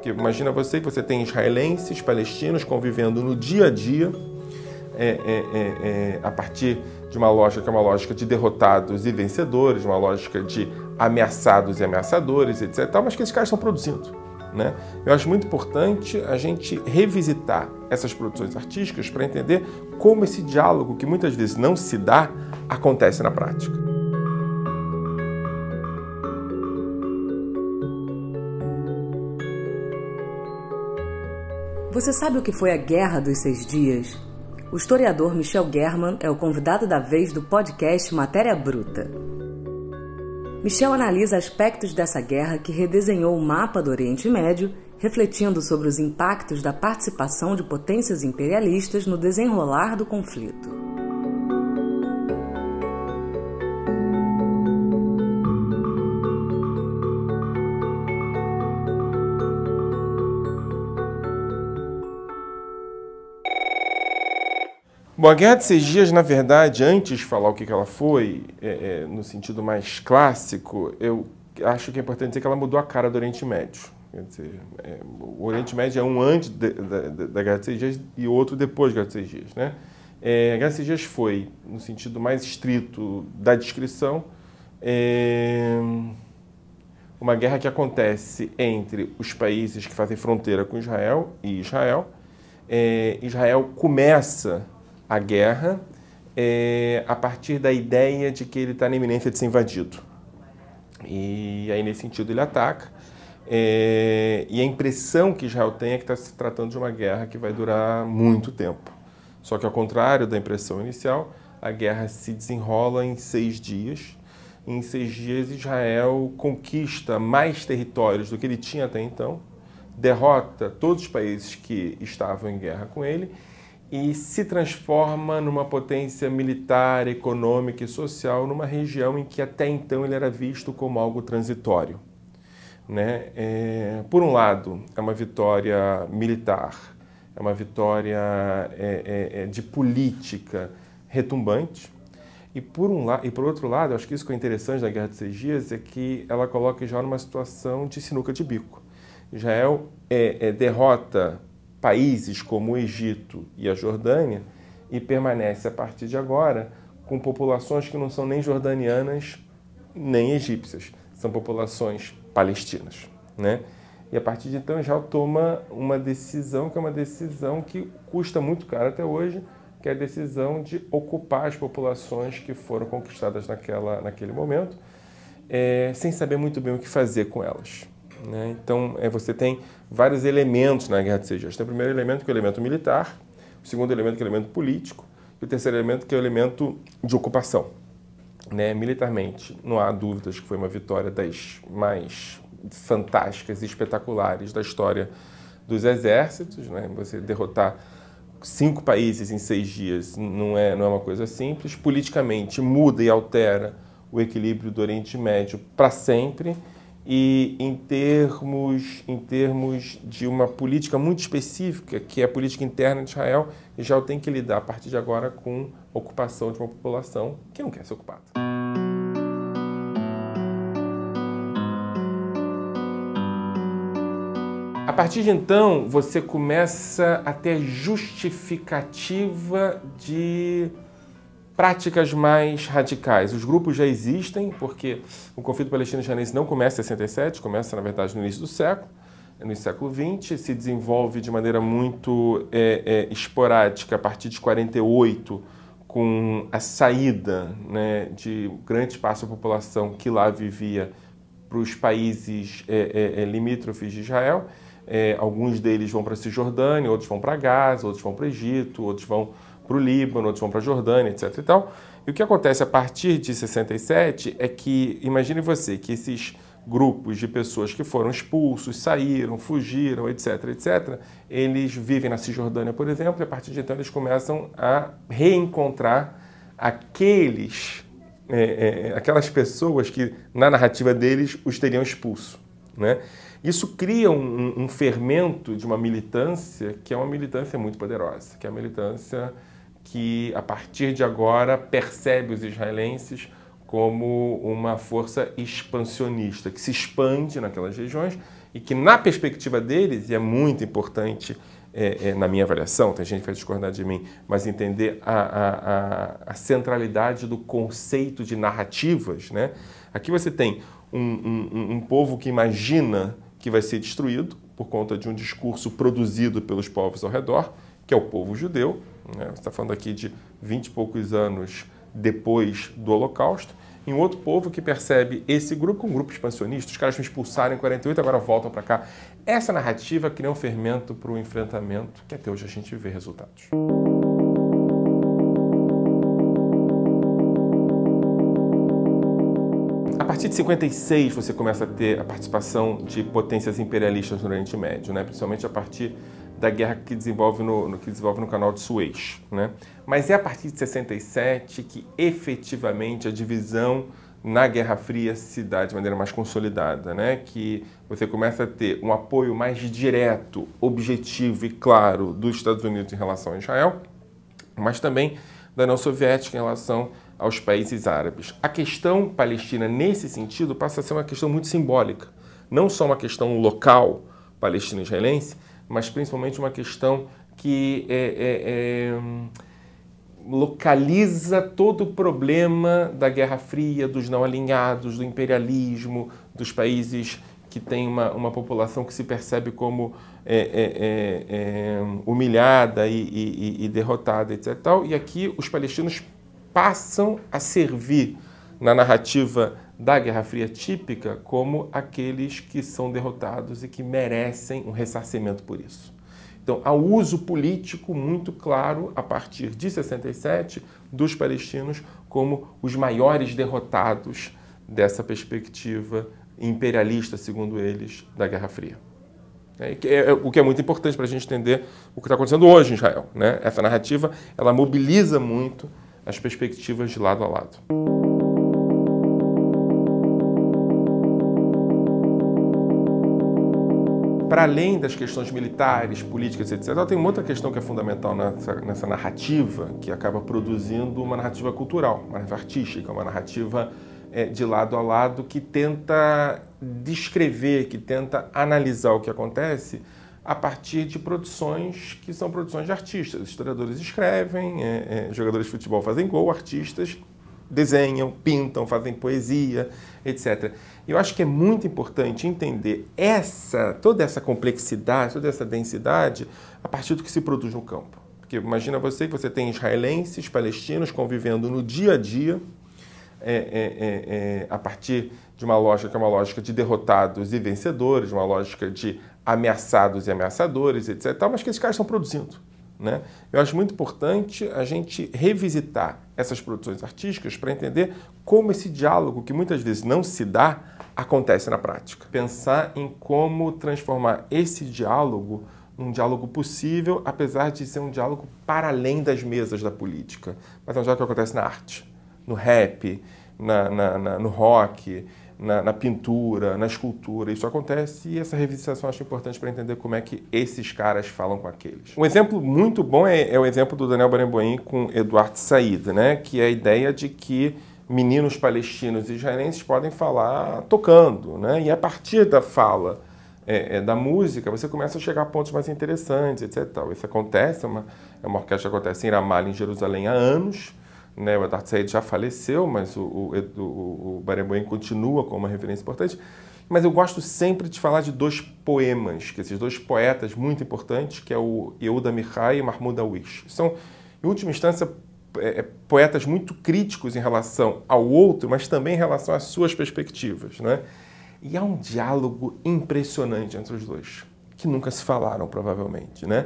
Porque imagina você que você tem israelenses, palestinos convivendo no dia a dia, a partir de uma lógica que é uma lógica de derrotados e vencedores, uma lógica de ameaçados e ameaçadores, etc. Mas que esses caras estão produzindo, né? Eu acho muito importante a gente revisitar essas produções artísticas para entender como esse diálogo, que muitas vezes não se dá, acontece na prática. Você sabe o que foi a Guerra dos 6 Dias? O historiador Michel German é o convidado da vez do podcast Matéria Bruta. Michel analisa aspectos dessa guerra que redesenhou o mapa do Oriente Médio, refletindo sobre os impactos da participação de potências imperialistas no desenrolar do conflito. Bom, a Guerra de 6 Dias, na verdade, antes de falar o que ela foi, no sentido mais clássico, eu acho que é importante dizer que ela mudou a cara do Oriente Médio. Quer dizer, o Oriente Médio é um antes da Guerra de 6 Dias e outro depois da Guerra de 6 Dias, né? A Guerra de 6 Dias foi, no sentido mais estrito da descrição, uma guerra que acontece entre os países que fazem fronteira com Israel e Israel. Israel começa a guerra a partir da ideia de que ele está na iminência de ser invadido. E aí, nesse sentido, ele ataca. E a impressão que Israel tem é que está se tratando de uma guerra que vai durar muito tempo. Só que, ao contrário da impressão inicial, a guerra se desenrola em 6 dias. E em 6 dias, Israel conquista mais territórios do que ele tinha até então, derrota todos os países que estavam em guerra com ele e se transforma numa potência militar, econômica e social numa região em que até então ele era visto como algo transitório, né? Por um lado, é uma vitória militar, é uma vitória de política retumbante, e por outro lado, acho que isso que é interessante da Guerra de 6 Dias é que ela coloca Israel numa situação de sinuca de bico. Israel derrota países como o Egito e a Jordânia e permanece a partir de agora com populações que não são nem jordanianas nem egípcias, são populações palestinas, né? E a partir de então Israel toma uma decisão que é uma decisão que custa muito caro até hoje, que é a decisão de ocupar as populações que foram conquistadas naquele momento, sem saber muito bem o que fazer com elas, né? Então, você tem vários elementos na Guerra de 6 Dias. Tem o primeiro elemento, que é o elemento militar, o segundo elemento, que é o elemento político, e o terceiro elemento, que é o elemento de ocupação, né? Militarmente, não há dúvidas que foi uma vitória das mais fantásticas e espetaculares da história dos exércitos, né? Você derrotar 5 países em 6 dias não é uma coisa simples. Politicamente, muda e altera o equilíbrio do Oriente Médio para sempre. E em termos de uma política muito específica, que é a política interna de Israel, Israel tem que lidar a partir de agora com a ocupação de uma população que não quer ser ocupada. A partir de então, você começa a ter justificativa de práticas mais radicais. Os grupos já existem, porque o conflito palestino-israelense não começa em 67, começa, na verdade, no início do século, no século XX, se desenvolve de maneira muito esporádica a partir de 48, com a saída, né, de grande parte da população que lá vivia para os países limítrofes de Israel. Alguns deles vão para a Cisjordânia, outros vão para Gaza, outros vão para o Egito, outros vão para o Líbano, outros vão para a Jordânia, etc. e tal. E o que acontece a partir de 67 é que, imagine você, que esses grupos de pessoas que foram expulsos, saíram, fugiram, etc., etc., eles vivem na Cisjordânia, por exemplo, e a partir de então eles começam a reencontrar aquelas pessoas que, na narrativa deles, os teriam expulso, né? Isso cria um fermento de uma militância que é uma militância muito poderosa, que é a militância que, a partir de agora, percebe os israelenses como uma força expansionista, que se expande naquelas regiões e que na perspectiva deles, e é muito importante na minha avaliação, tem gente que vai discordar de mim, mas entender a centralidade do conceito de narrativas, né? Aqui você tem um povo que imagina que vai ser destruído por conta de um discurso produzido pelos povos ao redor, que é o povo judeu, né? Você está falando aqui de 20 e poucos anos depois do Holocausto, e um outro povo que percebe esse grupo, um grupo expansionista, os caras me expulsaram em 48, agora voltam para cá. Essa narrativa cria um fermento para o enfrentamento que até hoje a gente vê resultados. A partir de 56 você começa a ter a participação de potências imperialistas no Oriente Médio, né? Principalmente a partir da guerra que desenvolve no canal de Suez, né? Mas é a partir de 67 que efetivamente a divisão na Guerra Fria se dá de maneira mais consolidada, né? Que você começa a ter um apoio mais direto, objetivo e claro dos Estados Unidos em relação a Israel, mas também da União Soviética em relação aos países árabes. A questão palestina, nesse sentido, passa a ser uma questão muito simbólica. Não só uma questão local palestino-israelense, mas principalmente uma questão que localiza todo o problema da Guerra Fria, dos não alinhados, do imperialismo, dos países que têm uma população que se percebe como humilhada e derrotada, etc. E aqui os palestinos passam a servir na narrativa da Guerra Fria típica como aqueles que são derrotados e que merecem um ressarcimento por isso. Então, há uso político muito claro, a partir de 67, dos palestinos como os maiores derrotados dessa perspectiva imperialista, segundo eles, da Guerra Fria. O que é muito importante para a gente entender o que está acontecendo hoje em Israel, né? Essa narrativa, ela mobiliza muito as perspectivas de lado a lado. Para além das questões militares, políticas, etc., tem uma outra questão que é fundamental nessa narrativa, que acaba produzindo uma narrativa cultural, uma narrativa artística, uma narrativa de lado a lado, que tenta descrever, que tenta analisar o que acontece a partir de produções que são produções de artistas. Historiadores escrevem, jogadores de futebol fazem gol, artistas desenham, pintam, fazem poesia, etc. Eu acho que é muito importante entender toda essa complexidade, toda essa densidade a partir do que se produz no campo. Porque imagina você que você tem israelenses, palestinos convivendo no dia a dia, a partir de uma lógica que é uma lógica de derrotados e vencedores, uma lógica de ameaçados e ameaçadores, etc., mas que esses caras estão produzindo, né? Eu acho muito importante a gente revisitar essas produções artísticas para entender como esse diálogo, que muitas vezes não se dá, acontece na prática. Pensar em como transformar esse diálogo num diálogo possível, apesar de ser um diálogo para além das mesas da política. Mas é um diálogo que acontece na arte, no rap, no rock, na pintura, na escultura. Isso acontece e essa revisitação eu acho importante para entender como é que esses caras falam com aqueles. Um exemplo muito bom é o exemplo do Daniel Barenboim com Eduard Said, né? Que é a ideia de que meninos palestinos e israelenses podem falar tocando, né? E a partir da fala da música, você começa a chegar a pontos mais interessantes, etc. Isso acontece, é uma orquestra que acontece em Ramallah, em Jerusalém, há anos. Né, o Eduard Said já faleceu, mas o Barenboim continua como uma referência importante. Mas eu gosto sempre de falar de dois poemas, que esses dois poetas muito importantes, que é o Yehuda Amichai e Mahmoud Darwish. São, em última instância, poetas muito críticos em relação ao outro, mas também em relação às suas perspectivas, né? E há um diálogo impressionante entre os dois, que nunca se falaram, provavelmente, né?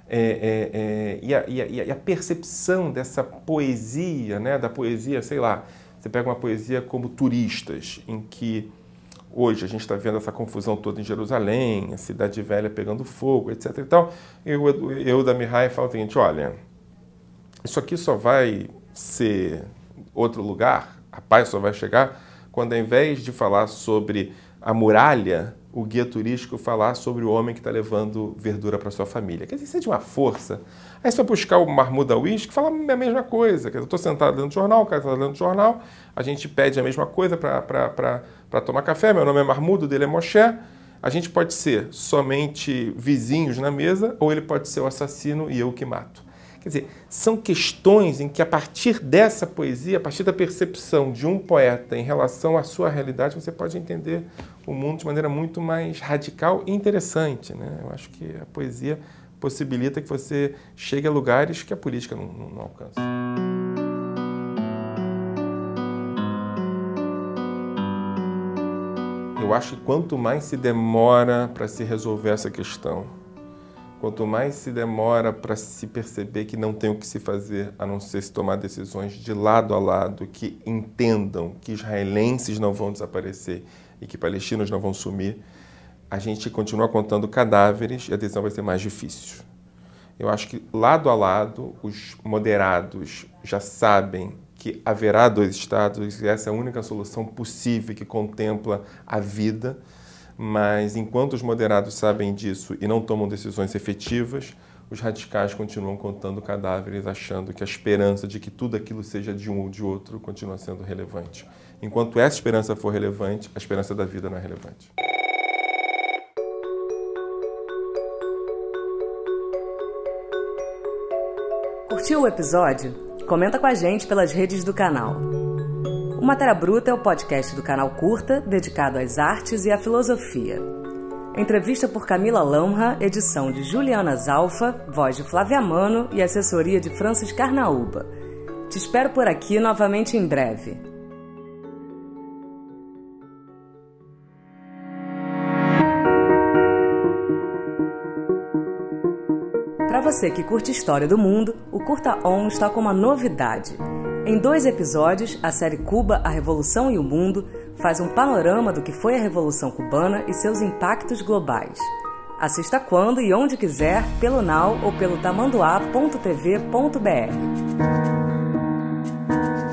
E a percepção dessa poesia, né, da poesia, sei lá, você pega uma poesia como Turistas, em que hoje a gente está vendo essa confusão toda em Jerusalém, a cidade velha pegando fogo, etc. E tal, eu da Mihai falo o seguinte: olha, isso aqui só vai ser outro lugar, a paz só vai chegar quando, ao invés de falar sobre a muralha, o guia turístico falar sobre o homem que está levando verdura para sua família. Quer dizer, isso é de uma força. Aí você vai buscar o Mahmoud Darwish, que fala a mesma coisa. Quer dizer, eu estou sentado lendo jornal, o cara está lendo jornal, a gente pede a mesma coisa para tomar café, meu nome é Mahmoud, o dele é Moshe. A gente pode ser somente vizinhos na mesa ou ele pode ser o assassino e eu que mato. Quer dizer, são questões em que a partir dessa poesia, a partir da percepção de um poeta em relação à sua realidade, você pode entender o mundo de maneira muito mais radical e interessante, né? Eu acho que a poesia possibilita que você chegue a lugares que a política não alcança. Eu acho que quanto mais se demora para se resolver essa questão, quanto mais se demora para se perceber que não tem o que se fazer a não ser se tomar decisões de lado a lado que entendam que israelenses não vão desaparecer e que palestinos não vão sumir, a gente continua contando cadáveres e a decisão vai ser mais difícil. Eu acho que lado a lado os moderados já sabem que haverá 2 estados e essa é a única solução possível que contempla a vida. Mas enquanto os moderados sabem disso e não tomam decisões efetivas, os radicais continuam contando cadáveres, achando que a esperança de que tudo aquilo seja de um ou de outro continua sendo relevante. Enquanto essa esperança for relevante, a esperança da vida não é relevante. Curtiu o episódio? Comenta com a gente pelas redes do canal. O Matéria Bruta é o podcast do canal Curta, dedicado às artes e à filosofia. Entrevista por Camila Lamra, edição de Juliana Zalfa, voz de Flávia Mano e assessoria de Francis Carnaúba. Te espero por aqui novamente em breve. Para você que curte história do mundo, o Curta On está com uma novidade. Em 2 episódios, a série Cuba, a Revolução e o Mundo faz um panorama do que foi a Revolução Cubana e seus impactos globais. Assista quando e onde quiser, pelo Now ou pelo tamanduá.tv.br.